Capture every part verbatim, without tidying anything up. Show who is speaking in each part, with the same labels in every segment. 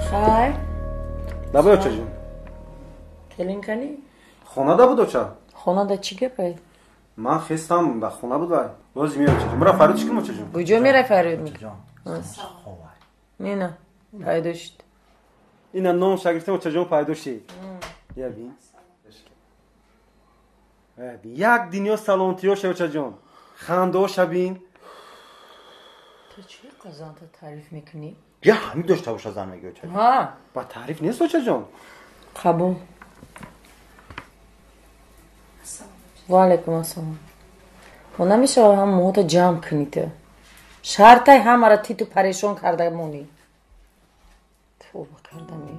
Speaker 1: خیر
Speaker 2: لبای چه جون
Speaker 1: کلین کنی
Speaker 2: خونه دا بود چه
Speaker 1: خونه دا چی گپی
Speaker 2: من خستم دا خونه بود وای باز میاد چه جون برا فرود چیکار چه جون
Speaker 1: کجا میره فرود می
Speaker 3: جان
Speaker 1: نه نه پیدا شد
Speaker 2: اینا نام شاگردم چه جون پیدا شد یا بین یک دنیا سلامتی ها چه جون خنده شبین
Speaker 1: تو چی قزان تو تعریف میکنی
Speaker 3: بیا همین داشته باشه زن میگه چه
Speaker 1: ها
Speaker 2: با تعریف نیست چه جون
Speaker 1: قبول و علیکم السلام و نمیشه هم موتا جمع کنی تو شرطای همه را تی تو پریشون کرده مونی توبه کردمی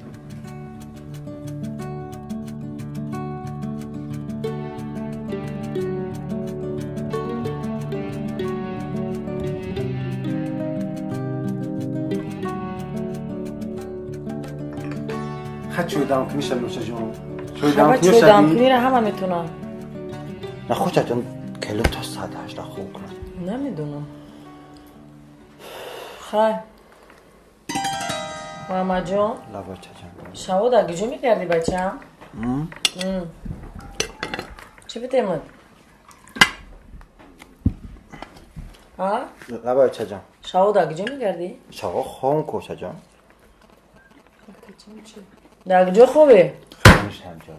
Speaker 2: خد چوی دام کنی شد نوشه جون
Speaker 1: همه چوی دام کنی را همه میتونم
Speaker 3: نه خوش جان کلو تا ساعت هشت خوب کنم
Speaker 1: نمیدونم خیر محمد جان
Speaker 3: لبا چه جان
Speaker 1: شما در گجو میکردی بچه هم؟ چی بتیمون؟ ها؟
Speaker 3: لبا چه جان
Speaker 1: شما در گجو میکردی؟
Speaker 3: شما خون کوچه جان
Speaker 1: در گجو خوبه؟
Speaker 3: خیلیش هم جا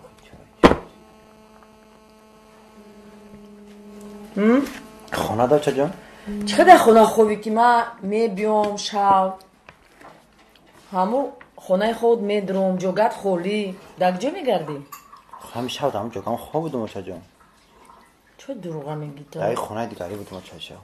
Speaker 3: خونه دا چه جان؟
Speaker 1: چقدر خونه خوبی که من می بیام شب همو خونه خود می دروم جوگت خولی در گجو میگردی؟
Speaker 3: همیشه شب همون جاگم خواب بودم چه جان
Speaker 1: چه دروغه میگی تو؟
Speaker 3: در خونه دیگری بودم چه شب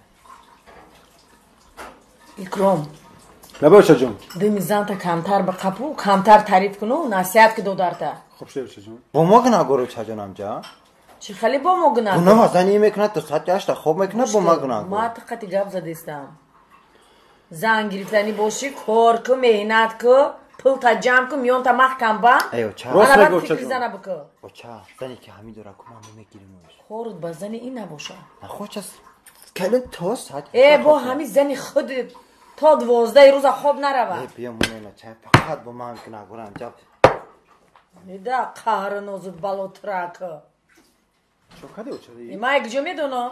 Speaker 1: اکرام
Speaker 2: لبای چه جون
Speaker 1: دمی زن تا کمتر بقپو کمتر تعریف کنو نصیحت که دو دارته
Speaker 2: خوب شد چه جون
Speaker 3: با ما گناه گرو چه جان امجا
Speaker 1: چی خیلی با ما گناه
Speaker 3: گناه وزنی میکنه تا ساعت هشت خوب میکنه با ما گناه
Speaker 1: ما تقتی گپ زدیستم زن گرفتنی باشی کار که مهنت که پول تا جمع که میون تا محکم با
Speaker 3: ایو چه
Speaker 2: راست
Speaker 1: حالا
Speaker 2: بگو
Speaker 1: بعد فکر
Speaker 2: چه
Speaker 1: زنه بکن
Speaker 3: با چه زنی که همین داره که من نمیگیریمش
Speaker 1: خورد با زنی این نباشه
Speaker 3: نه خوش است کلو تا ساعت
Speaker 1: ای با همین زنی خود تا دوازده روز خواب نروه
Speaker 3: ای بیا مونه چه فقط با من گناه گرو امجا
Speaker 1: نیده قهر نوزد بالو ترکه
Speaker 2: چه کده چه دی
Speaker 1: ما یک جو میدونو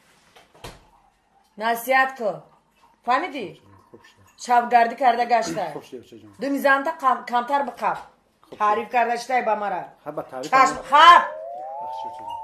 Speaker 1: نصیحت که فهمیدی؟ شبگردی کرده گشته
Speaker 2: خوب شد چه جون
Speaker 1: دو میزن تا کم- کمتر بقب تعریف کرده شده با مرا
Speaker 2: خب با تعریف
Speaker 1: چشم خب
Speaker 2: خوب شد چه جون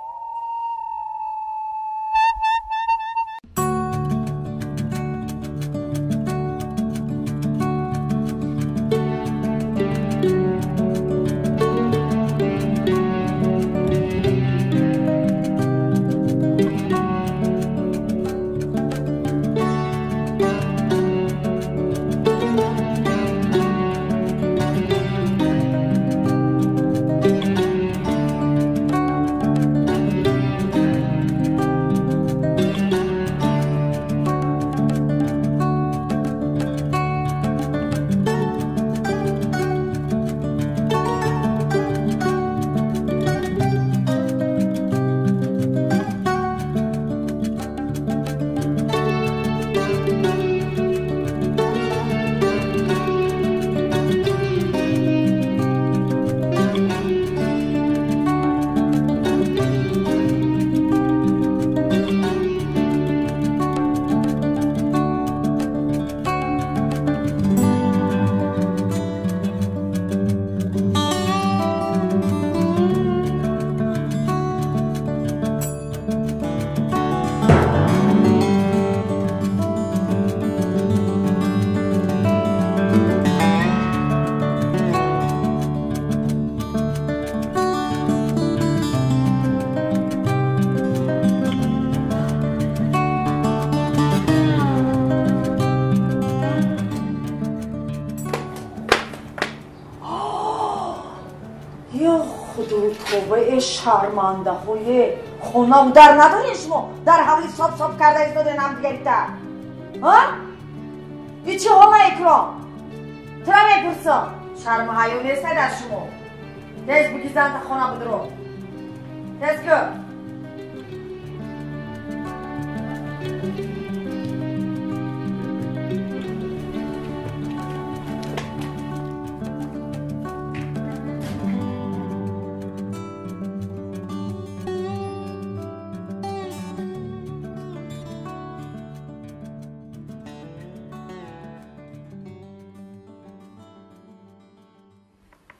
Speaker 1: توبه شرمنده خوی خونم در نداری شما در حوالی صاف صاف کرده ایستاده نم دیگریده ها؟ ای چه حالا اکرام؟ ترا میپرسم شرم حیو نیسته در شما تیز بگی زن تا خونه بدرو تیز که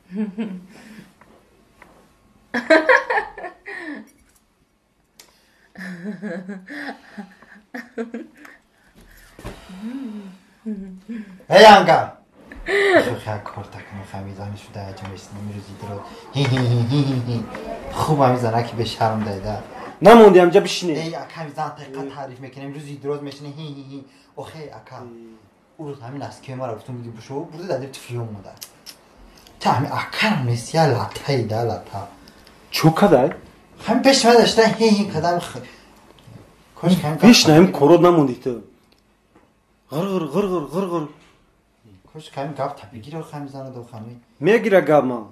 Speaker 3: ای انگا خیلی کارتک نمیزنی شده اجمعش نمیروزی درود خوب هم میزنه که به شرم دایده
Speaker 2: نموندی همجا بشینه
Speaker 3: ای اکا میزن تقیقا تعریف میکنه روزی دراز میشنه هی هی هی اوخی اکا او روز همین از که ما رفتون بگی بشو برده دادیم تفیوم موده تا همین اکا هم نیستی لطه ده لطه
Speaker 2: چو کدای؟
Speaker 3: همین پیش ما داشته هی هی قدم خ
Speaker 2: پیش نهیم کرود نموندی تو غر غر غر غر غر
Speaker 3: کاش کمی گفت تبیگی رو خمی زنه دو خمی
Speaker 2: میگیره گب ما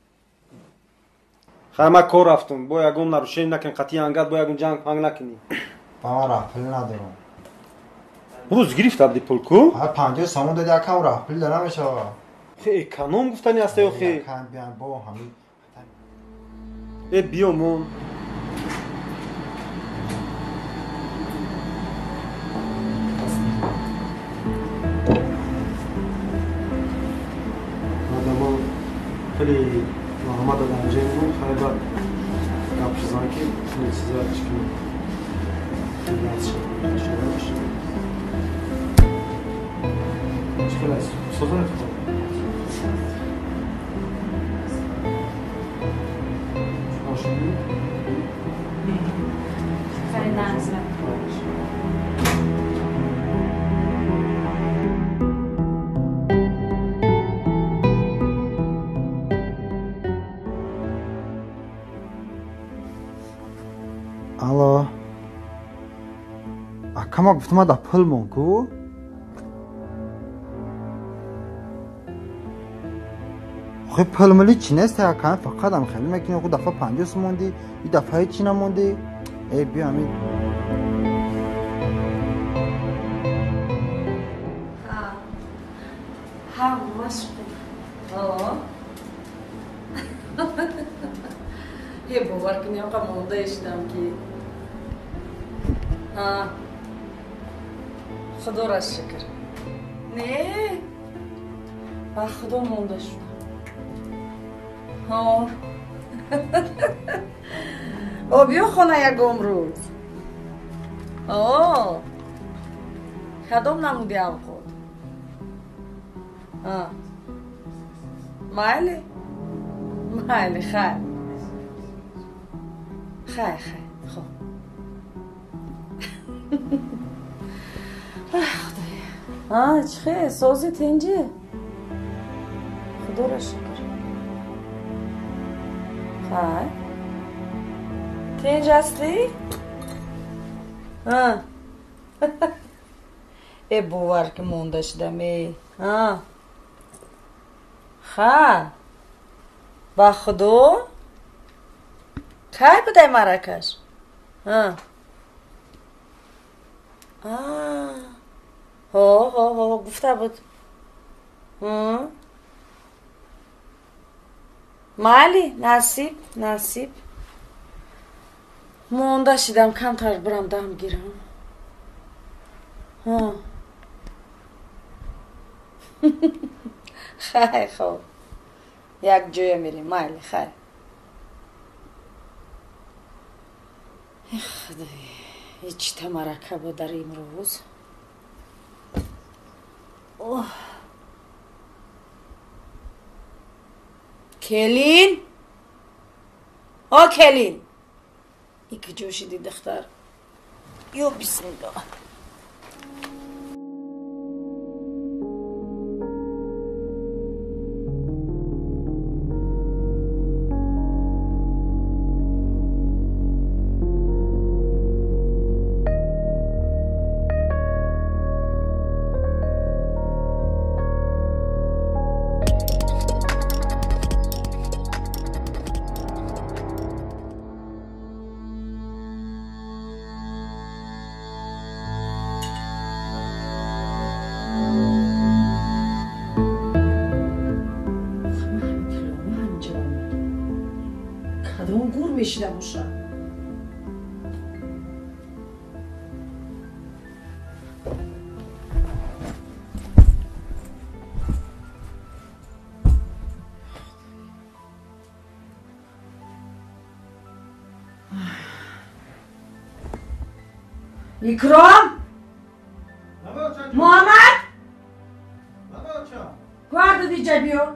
Speaker 2: خیلی کار رفتم با یکون نروشین نکن قطعی انگد با یکون جنگ پنگ نکنی
Speaker 3: با من راه پل ندارم
Speaker 2: بروز گرفت عبدی پل کو؟
Speaker 3: ها پنجه سامون دادی اکم راه پل دارم میشه آقا
Speaker 2: خیلی اکنام گفتنی هسته یا خیلی
Speaker 3: اکم بیان با همی
Speaker 2: ای بیامون خیلی محمد آدم جنگون خیلی بر گپشزن که خیلی چیزا چکنی خیلی از شده شده باشه چکل از سوزن اتفاق آشنی؟
Speaker 1: خیلی نزدم
Speaker 3: الو اکم گفتم ما دا پل مونکو خیلی پل ملی چی نیست اکم فقط هم خیلی میکنی خود دفعه پنجوس موندی یه دفعه چی نموندی ای بیا همین
Speaker 1: ها مشکل آه یه باور کنی آقا مونده اشتم که ها خدا را شکر نه با خدا مونده شدم ها او بیا خونه یک امروز آه کدام نمودی اوقات ها مالی مالی خیر خیر خیر خب خدایا آه چه خیر سوزی تنجه خدا را شکر خیر تنج هستی؟ ها ای باور که مونده شدم ای ها خیر با خدا کی بوده مراکش ها آه ها ها ها گفته بود ها مالی نصیب نصیب مونده شدم کمتر برم دم گیرم ها خیلی خوب یک جویه میریم مالی خیلی خدای هیچ تمرکه بود در این روز اوه. کلین آ کلین ای که جوشیدی دختر یو بسم الله کدام گور میشیده باشه Ikram! Muhammed! Guarda di Cebio!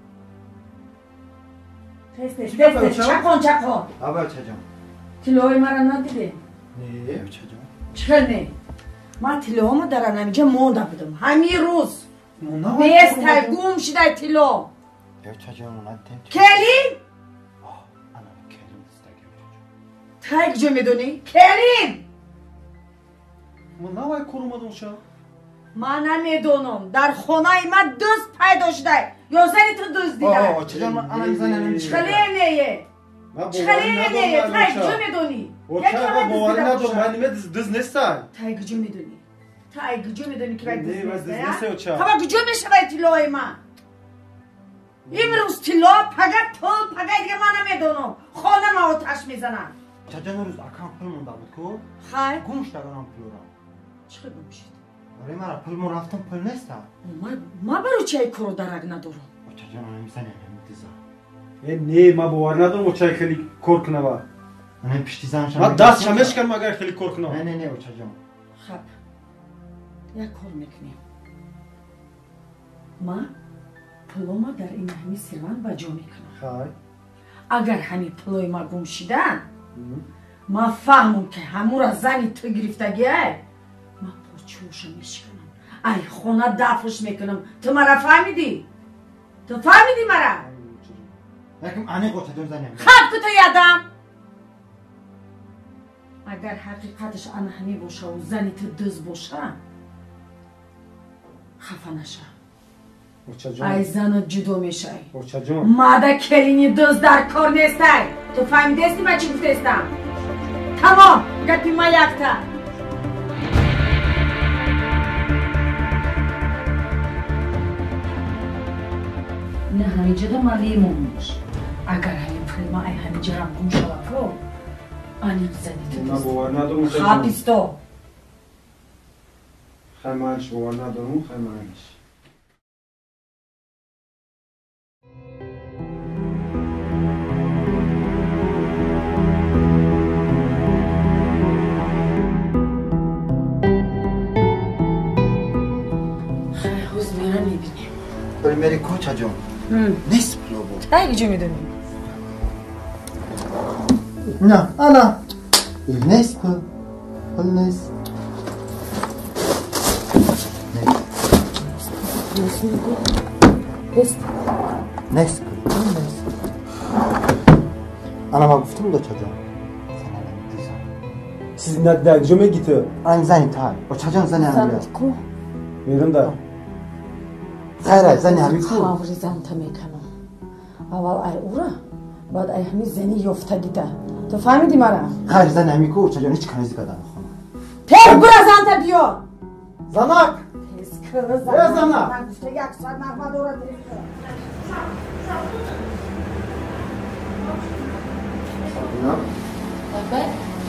Speaker 1: Test test test test çakon çakon.
Speaker 3: Abi açacağım.
Speaker 1: Tiloy marana dedi.
Speaker 3: Ne açacağım?
Speaker 1: Çıkar ne? Ma tilomu daranamca moda buldum. Hami Rus.
Speaker 3: Buna
Speaker 1: Beyaz tay gum şiday tilo.
Speaker 3: Ya açacağım ona tem.
Speaker 1: Kelin!
Speaker 3: Ana kelim istemiyorum.
Speaker 1: Tay gücüme döney. Kelin!
Speaker 2: Ama ne var korumadın uşağı?
Speaker 1: Ma namedonum. Dar xonay ma düz paydo şiday. Yozani tu düz diday.
Speaker 3: Oo açacağım ana bizden önemli.
Speaker 1: Çıkaleye neye? Çıkaleye neye? Tay gücüme döney.
Speaker 2: Oçağa boğarına dur. Ben nime düz ne say?
Speaker 1: Tay gücüme döney. Tay gücüme döney ki ben düz
Speaker 2: Ne var düz
Speaker 1: ne
Speaker 2: ne say oçağı?
Speaker 1: Hava gücüme şiday tiloy ma. İmruz tilo pagat tol pagat diye ma namedonum. Xona ma o taş mizanan.
Speaker 3: Açacağım oruz akan pılmon da bu ko.
Speaker 1: Hay.
Speaker 3: Gumuş da kanam pılora.
Speaker 1: Çıkı gümüşt.
Speaker 3: Oraya mara pılmon raftan pıl nesta.
Speaker 1: Ma ma baru çay kuru daragna duru.
Speaker 3: Açacağım ana bizden önemli diza.
Speaker 2: E ne ma boğarına dur oçağı kheli korkuna var.
Speaker 3: Ana piştizan şam.
Speaker 2: Ma das şameş kan magar kheli korkuna.
Speaker 3: Ne ne ne açacağım.
Speaker 1: Hap. Ya kol mekni. Ma puloma dar in hami sirvan bajo mikna.
Speaker 2: Hay.
Speaker 1: Agar hami puloy ma gum shidan. Ma fahmum ke hamura zani tu giriftagiye. Ma pochusha mishkanam. Ay xona dafsh mekanam. Tu mara fahmidi? Tu fahmidi mara?
Speaker 3: Lakin ana qoçacağım zanem.
Speaker 1: Hap tu yadam. Agar haqiqatش ana hami bosha u zani tu düz bosha. Xafanasha.
Speaker 2: Oçacağım.
Speaker 1: Ay zanı judo meshay.
Speaker 2: Oçacağım.
Speaker 1: Mada kelini düz dar kor nestay. Tu fahmidesti ma chi guftestam? Tamam, gapim ayakta. Ne hamice de maliyim olmuş. Agar hani pılma ay hamice rabbim şalafo. Ani zani
Speaker 2: Ma
Speaker 1: tu.
Speaker 2: boğarına dur oçacağım.
Speaker 1: Hapisto.
Speaker 2: Xaymanş boğarına dur mu xaymanş.
Speaker 1: Huzmera mibini.
Speaker 3: Ölmeri koçacağım.
Speaker 1: Hı.
Speaker 3: Nes pılo bu?
Speaker 1: Tay gücümü dönüyorum.
Speaker 3: Na ana. Nes pıl. Pıl nes.
Speaker 1: Nasıl bu? Bes.
Speaker 3: Nes pıl. Pıl nes. Anama guftum da çocuğum. Sen önemli diza.
Speaker 2: Siz ne der cüme gitti.
Speaker 3: Aynı zani tay. Açacağım zani hamile.
Speaker 1: Zantiku.
Speaker 2: Verin de.
Speaker 3: Hayır zani hamile ku.
Speaker 1: Havri zanta mekanım. Aval ay ura. Bad ay hami zeni yofta gida. Tu fahmidi mara?
Speaker 3: Hayır zani hamile ku. Çocuğun hiç kanısı kadar.
Speaker 1: Tek bura zanta diyor.
Speaker 3: Zanak.
Speaker 1: Kız
Speaker 3: Ya zana.
Speaker 1: Ben işte yaksan narma doğru direkt.
Speaker 3: Ne?
Speaker 4: Baba,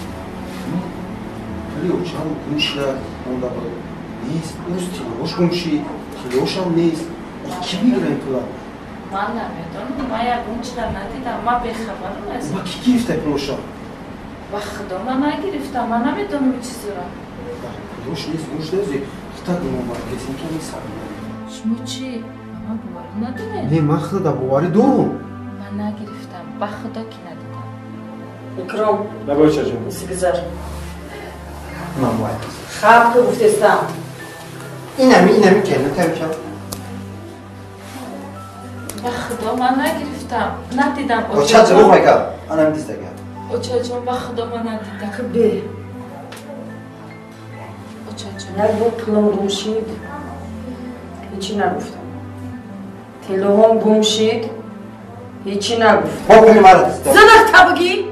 Speaker 5: Ali uçan gümüşle onda böyle neyiz? Üstü hoş gümüşü, kiloşam neyiz? Kimi gören kula?
Speaker 4: manna medon, maya bunçlar nadida, ma bexabarim ez.
Speaker 5: Bak iki ifte kiloşam.
Speaker 4: Baxdo, mana girifta, mana medon michizura.
Speaker 5: Kiloş neyiz? Gümüş neyiz? Kita duman var, kesin kendi sarı.
Speaker 4: Shmuchi, ama buvar nadine.
Speaker 5: Ne mahda da bu var doğum.
Speaker 4: Mana girifta, baxdo ki nadida.
Speaker 1: İkram.
Speaker 2: Ne böyle oçacağım?
Speaker 1: Sigizar.
Speaker 3: Nam var.
Speaker 1: Xalqi guftestam.
Speaker 3: İnemi inemi kelime tevkal.
Speaker 4: Baxdo, mana girifta, nadidam
Speaker 3: O çatı bu meka. Anam dizde gel.
Speaker 4: Oçacım, baxdo, mana nadida.
Speaker 1: Kıbbe.
Speaker 4: Oçacım.
Speaker 1: Ne bu pulum gumşid? Hiçi naguftam. Telefon gumşid. Hiçi naguftam.
Speaker 3: Bak benim ara dizde.
Speaker 1: Zınık tabıgi.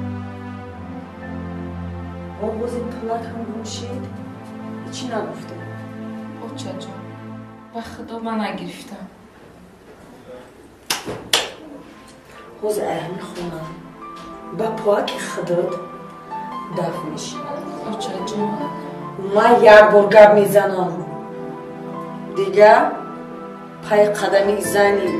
Speaker 1: O bozin pulatam gumşid. Hiçi naguftam.
Speaker 4: Oçacım, baxdo, mana girifta.
Speaker 1: Hoz ehmi khuna. Ba poak khadod dafmish.
Speaker 4: Oçacım.
Speaker 1: Ma yak burgab mizanam. Diga pay qadami zani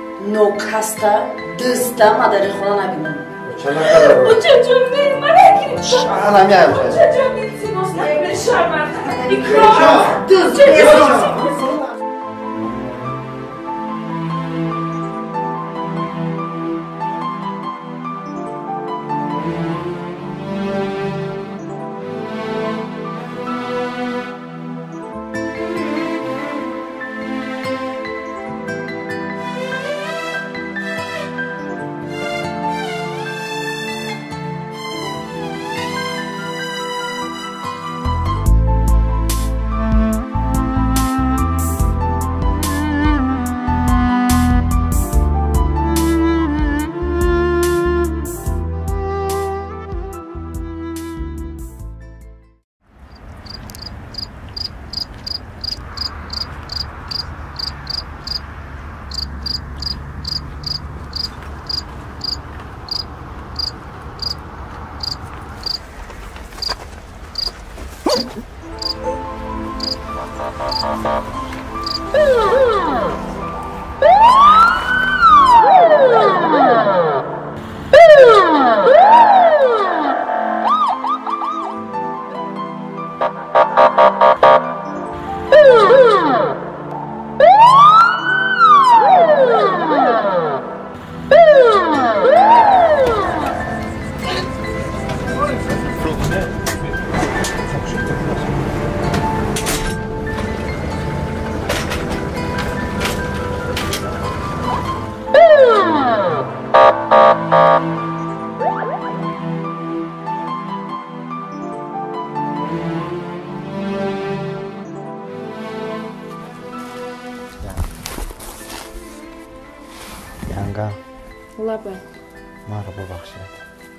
Speaker 1: no kasta dista madari khuna nabinam.
Speaker 2: Oçana kadar.
Speaker 4: Oçacım, ne mana girifta.
Speaker 3: الان میام چه
Speaker 4: چجا میتونی مستقیم شرمنده اکرام
Speaker 1: Düz.
Speaker 3: Yanga,
Speaker 4: لبه
Speaker 3: ما رو ببخشید.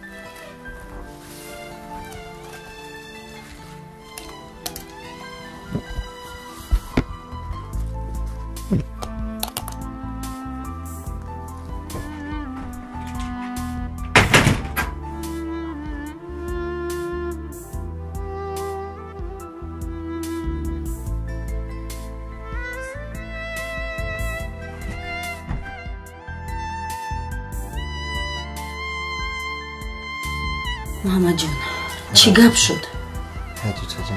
Speaker 1: محمد جان چی گپ شد؟
Speaker 3: هدی چجان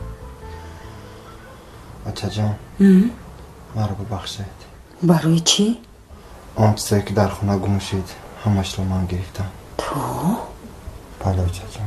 Speaker 3: بچه جان ما رو ببخشید.
Speaker 1: برای چی؟
Speaker 3: آن چیزایی که در خونه گم شد همش رو من گرفتم.
Speaker 1: تو؟
Speaker 3: بله بچه جان.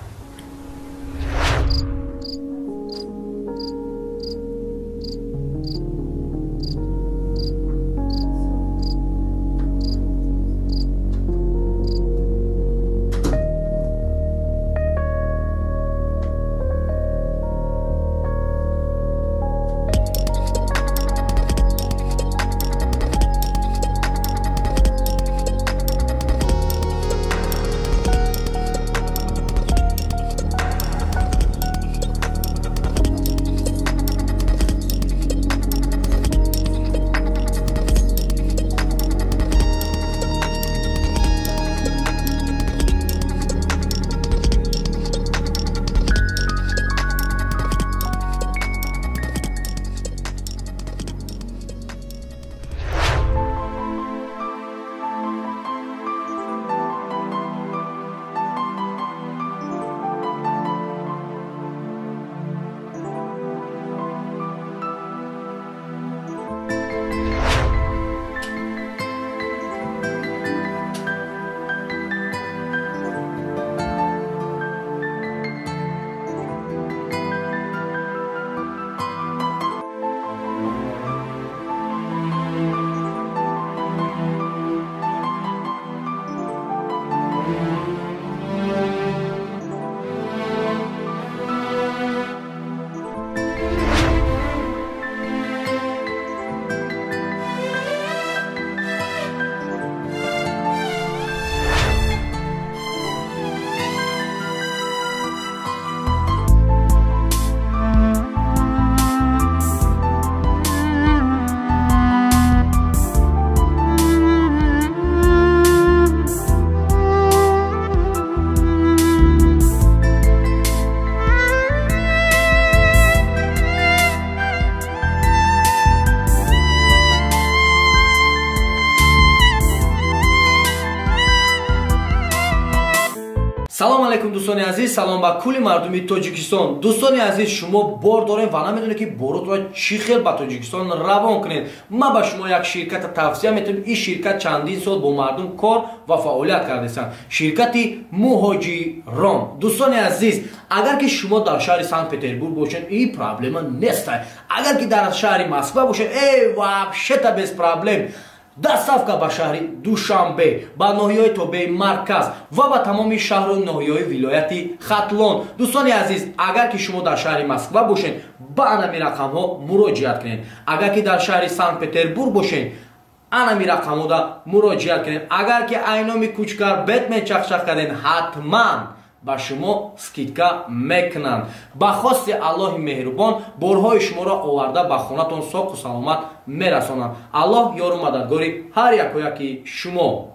Speaker 6: алейкум дӯстони азиз, салом ба кулли мардуми Тоҷикистон. Дӯстони азиз, шумо бор дорем ва намедонед ки боротро чӣ хел ба Тоҷикистон равон кунед. Ман ба шумо як ширкат тавсия метавонам. Ин ширкат чандин сол бо мардум кор ва фаъолият кардастанд. Ширкати Муҳоҷирон. Дӯстони азиз, агар ки шумо дар шаҳри Санкт-Петербург бошед, ин проблема нест. Агар ки дар шаҳри Москва бошед, эй, вообще-то без проблем. Доставка ба шаҳри Душанбе, ба ноҳияҳои тобеи марказ ва ба тамоми шаҳру ноҳияҳои вилояти Хатлон. Дӯстони азиз, агар ки шумо дар шаҳри Москва бошед, ба анами рақамҳо муроҷиат кунед. Агар ки дар шаҳри Санкт-Петербург бошед, анами рақамҳода муроҷиат кунед. Агар ки айноми кучкар бетмен чахчах карден, ҳатман ба шумо скидка мекунанд. Ба хости Аллоҳи меҳрубон борҳои шуморо оварда ба хонатон соҳу саломат мерасонанд. Аллоҳ ёру мададгори ҳар якояки шумо.